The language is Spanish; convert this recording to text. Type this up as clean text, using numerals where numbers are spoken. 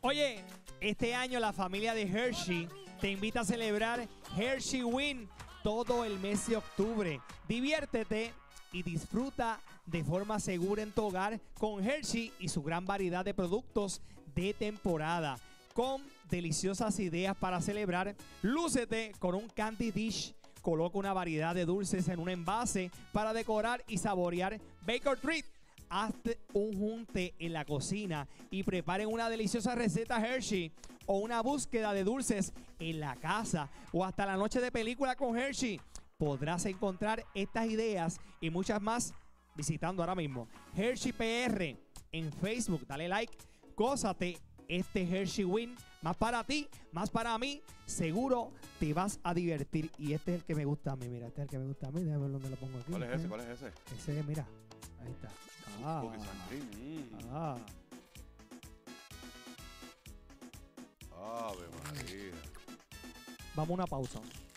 Oye, este año la familia de Hershey te invita a celebrar Hershey Win todo el mes de octubre. Diviértete y disfruta de forma segura en tu hogar con Hershey y su gran variedad de productos de temporada. Con deliciosas ideas para celebrar, lúcete con un candy dish. Coloca una variedad de dulces en un envase para decorar y saborear Bake or Treat. Hazte un junte en la cocina y preparen una deliciosa receta Hershey o una búsqueda de dulces en la casa o hasta la noche de película con Hershey. Podrás encontrar estas ideas y muchas más visitando ahora mismo Hershey PR en Facebook. Dale like, gózate este Hershey Win, más para ti, más para mí. Seguro te vas a divertir. Y este es el que me gusta a mí. Mira, este es el que me gusta a mí. Déjame ver dónde lo pongo aquí. ¿Cuál es ese? ¿Cuál es ese? Ese, mira. Ahí está. Cookies and cream. Ave María. Vamos a una pausa.